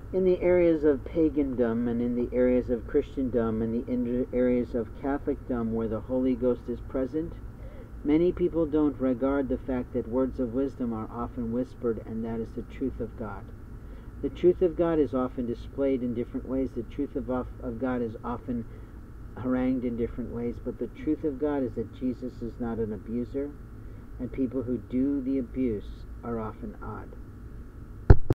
In the areas of pagandom and in the areas of Christendom and the areas of Catholicdom where the Holy Ghost is present, many people don't regard the fact that words of wisdom are often whispered, and that is the truth of God. The truth of God is often displayed in different ways. The truth of God is often harangued in different ways, but the truth of God is that Jesus is not an abuser, and people who do the abuse are often odd.